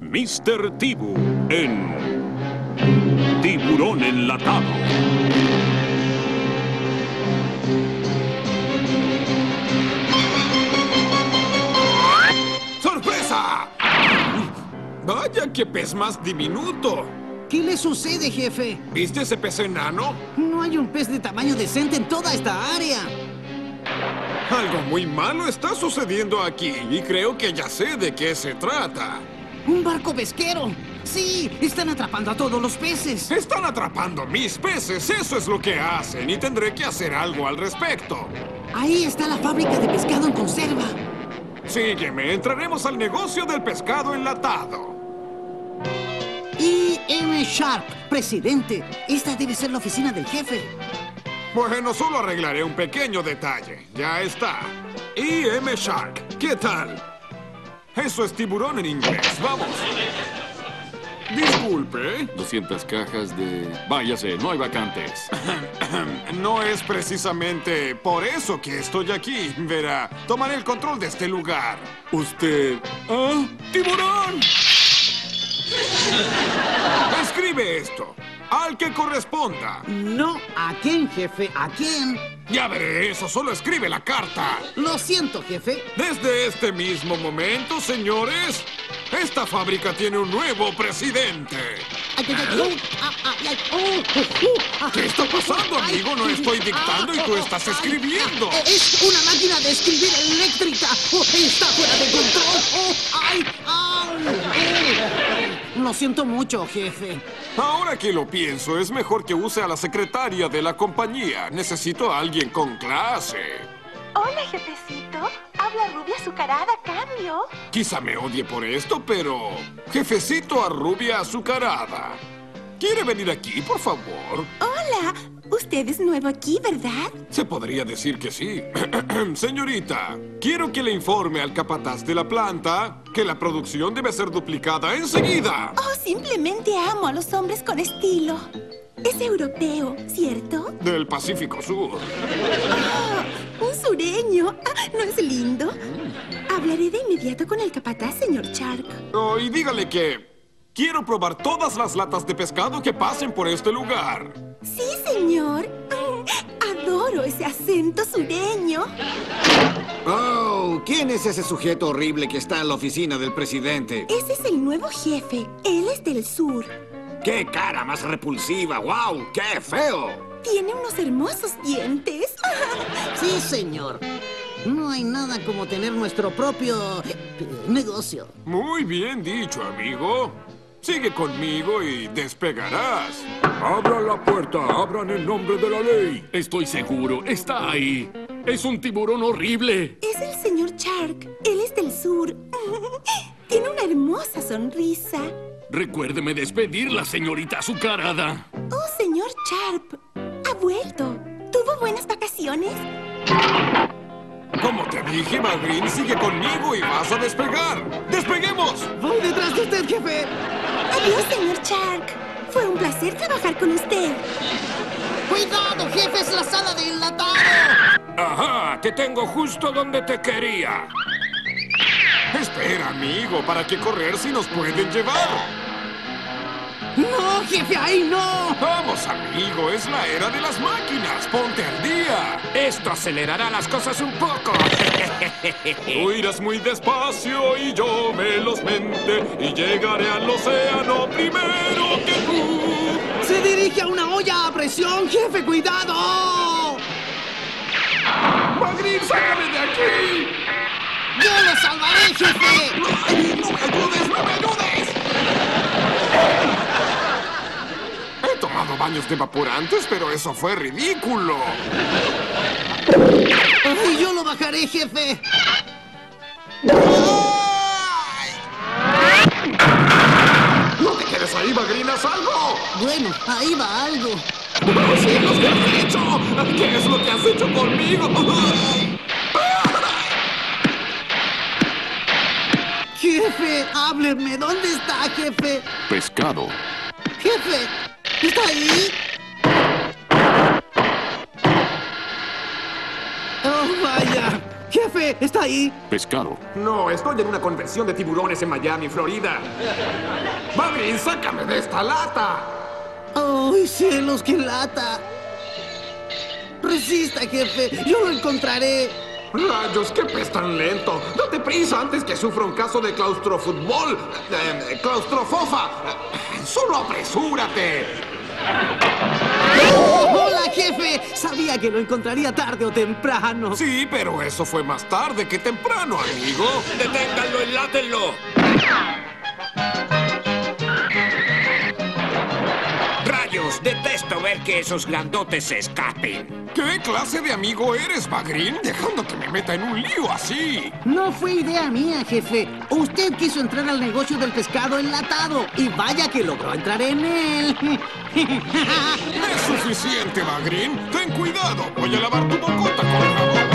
Mr. Tibu en Tiburón Enlatado. ¡Sorpresa! Vaya, qué pez más diminuto. ¿Qué le sucede, jefe? ¿Viste ese pez enano? No hay un pez de tamaño decente en toda esta área. Algo muy malo está sucediendo aquí y creo que ya sé de qué se trata. ¡Un barco pesquero! ¡Sí! ¡Están atrapando a todos los peces! Están atrapando mis peces, eso es lo que hacen y tendré que hacer algo al respecto. Ahí está la fábrica de pescado en conserva. Sígueme, entraremos al negocio del pescado enlatado. I.M. Shark, presidente. Esta debe ser la oficina del jefe. Bueno, solo arreglaré un pequeño detalle. Ya está. I.M. Shark, ¿qué tal? Eso es tiburón en inglés, vamos. Disculpe. 200 cajas de... Váyase, no hay vacantes. No es precisamente por eso que estoy aquí. Verá, tomaré el control de este lugar. Usted... ¿Ah? ¡Tiburón! Escribe esto. Al que corresponda. No, ¿a quién, jefe? ¿A quién? Ya veré eso, solo escribe la carta. Lo siento, jefe. Desde este mismo momento, señores, esta fábrica tiene un nuevo presidente. ¿Qué está pasando, amigo? No estoy dictando y tú estás escribiendo. Es una máquina de escribir eléctrica. Está fuera de control. Lo siento mucho, jefe. Ahora que lo pienso, es mejor que use a la secretaria de la compañía. Necesito a alguien con clase. Hola, jefecito. Habla rubia azucarada, cambio. Quizá me odie por esto, pero... Jefecito a rubia azucarada. ¿Quiere venir aquí, por favor? Hola. Usted es nuevo aquí, ¿verdad? Se podría decir que sí. Señorita, quiero que le informe al capataz de la planta que la producción debe ser duplicada enseguida. Oh, simplemente amo a los hombres con estilo. Es europeo, ¿cierto? Del Pacífico Sur. Oh, un sureño. ¿No es lindo? Hablaré de inmediato con el capataz, señor Shark. Oh, y dígale que quiero probar todas las latas de pescado que pasen por este lugar. Sí, señor. Adoro ese acento sureño. Oh, ¿quién es ese sujeto horrible que está en la oficina del presidente? Ese es el nuevo jefe. Él es del sur. ¡Qué cara más repulsiva! ¡Wow! ¡Qué feo! Tiene unos hermosos dientes. Sí, señor. No hay nada como tener nuestro propio negocio. Muy bien dicho, amigo. Sigue conmigo y despegarás. ¡Abran la puerta! ¡Abran en nombre de la ley! Estoy seguro, está ahí. Es un tiburón horrible. Es el señor Shark. Él es del sur. Tiene una hermosa sonrisa. Recuérdeme despedirla, señorita azucarada. Oh, señor Sharp. Ha vuelto. ¿Tuvo buenas vacaciones? Como te dije, Magrin, sigue conmigo y vas a despegar. ¡Despeguemos! Voy detrás de usted, jefe. Adiós, señor Shark. Fue un placer trabajar con usted. ¡Cuidado, jefe! ¡Es la sala de enlatado! Ajá, te tengo justo donde te quería. Espera, amigo, ¿para qué correr si nos pueden llevar? ¡No, jefe! ¡Ahí no! Vamos, amigo, es la era de las máquinas. Ponte al día. Esto acelerará las cosas un poco. Tú irás muy despacio y yo velozmente y llegaré al océano primero que tú. ¡Se dirige a una olla a presión, jefe! ¡Cuidado! ¡Magrin, sácame de aquí! ¡Yo lo salvaré, jefe! ¡No me ayudes, no me ayudes! He tomado baños de vaporantes, pero eso fue ridículo. ¡Y yo lo bajaré, jefe! ¡Ay! ¡No te quedes ahí, Magrin, haz algo! Bueno, ahí va algo. ¡Oh, cielos, qué has hecho! ¿Qué es lo que has hecho conmigo? Jefe, hábleme. ¿Dónde está, jefe? Pescado. Jefe, ¿está ahí? Oh, vaya. ¿Qué jefe! ¡Está ahí! Pescado. No, estoy en una convención de tiburones en Miami, Florida. Bagrin, sácame de esta lata. ¡Ay, cielos, qué lata! Resista, jefe. Yo lo encontraré. Rayos, qué pez tan lento. Date prisa antes que sufra un caso de claustrofutbol. Claustrofofa. Solo apresúrate. ¡Hola, jefe! Sabía que lo encontraría tarde o temprano. Sí, pero eso fue más tarde que temprano, amigo. ¡Deténganlo, enlátenlo! ¡Rayos! Detesto ver que esos grandotes se escapen. ¿Qué clase de amigo eres, Bagrin? Dejando que me meta en un lío así. No fue idea mía, jefe. Usted quiso entrar al negocio del pescado enlatado. Y vaya que logró entrar en él. Es suficiente, Bagrin. Ten cuidado. Voy a lavar tu bocota con jabón.